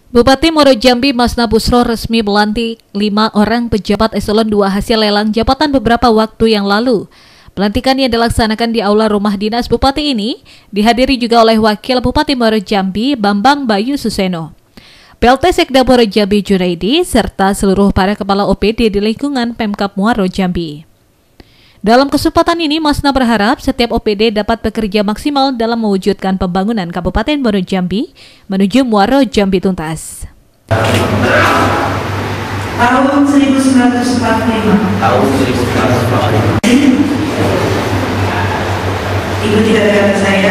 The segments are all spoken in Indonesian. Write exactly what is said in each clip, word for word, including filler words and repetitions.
Bupati Muaro Jambi Masna Busro resmi melantik lima orang pejabat eselon dua hasil lelang jabatan beberapa waktu yang lalu. Pelantikan yang dilaksanakan di Aula Rumah Dinas Bupati ini dihadiri juga oleh Wakil Bupati Muaro Jambi Bambang Bayu Suseno, P L T Sekda Muaro Jambi Junaidi, serta seluruh para kepala O P D di lingkungan Pemkab Muaro Jambi. Dalam kesempatan ini, Masna berharap setiap O P D dapat bekerja maksimal dalam mewujudkan pembangunan Kabupaten Muaro Jambi menuju Muaro Jambi tuntas. Tahun seribu sembilan ratus empat puluh lima. Tahun seribu sembilan ratus empat puluh lima. Ikuti kata saya.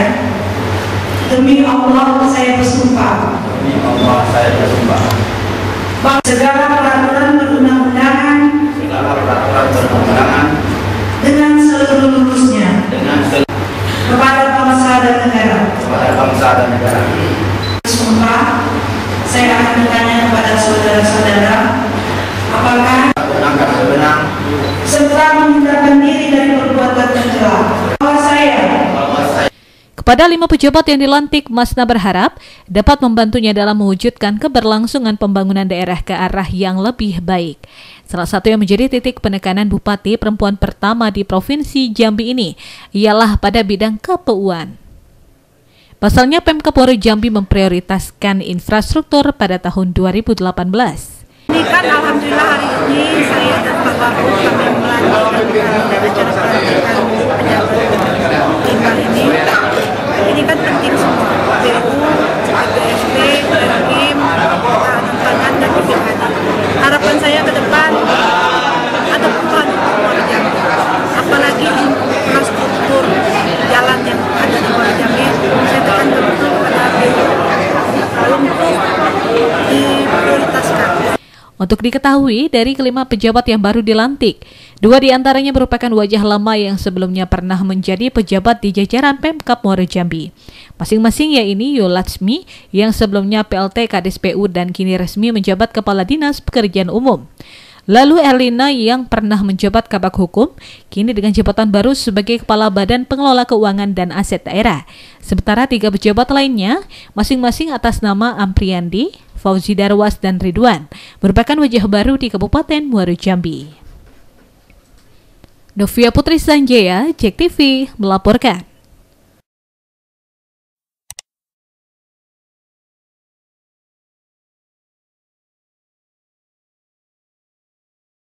Demi Allah saya bersumpah. Demi Allah saya bersumpah. Bahwa segala peraturan perundang-undangan. Segala peraturan perundang-undangan. Dengan seluruh lurusnya. Dengan seluruh. Kepada bangsa dan negara. Kepada bangsa dan negara. Sumpah. Saya akan bertanya kepada saudara-saudara. Apakah akan berbenang serta menghindarkan diri dari perbuatan tercela. Bahwa saya Kepada lima pejabat yang dilantik, Masna berharap dapat membantunya dalam mewujudkan keberlangsungan pembangunan daerah ke arah yang lebih baik. Salah satu yang menjadi titik penekanan Bupati perempuan pertama di Provinsi Jambi ini ialah pada bidang K P U An. Pasalnya Pemkab Muaro Jambi memprioritaskan infrastruktur pada tahun dua ribu delapan belas. Ini kan alhamdulillah hari ini saya dan Pak Wagub kami melanjutkan acara pelantikan pejabat lima ini. Ini kan penting semua, B U, B S P, Hakim, Ketahanan Pangan, dan B P K D. Harapan saya ke depan ada perubahan di Muaro Jambi, apalagi infrastruktur jalan yang ada di Muaro Jambi. Saya tekan betul pada B U untuk diprioritaskan. Untuk diketahui, dari kelima pejabat yang baru dilantik, dua diantaranya merupakan wajah lama yang sebelumnya pernah menjadi pejabat di jajaran Pemkab Muaro Jambi. Masing-masing yaitu Yulatsmi yang sebelumnya P L T Kades P U dan kini resmi menjabat Kepala Dinas Pekerjaan Umum. Lalu Erlina yang pernah menjabat Kabak Hukum, kini dengan jabatan baru sebagai Kepala Badan Pengelola Keuangan dan Aset Daerah. Sementara tiga pejabat lainnya, masing-masing atas nama Ampriandi, Fauzi Darwas, dan Ridwan, merupakan wajah baru di Kabupaten Muaro Jambi. Novia Putri Sanjaya, Jek T V, melaporkan.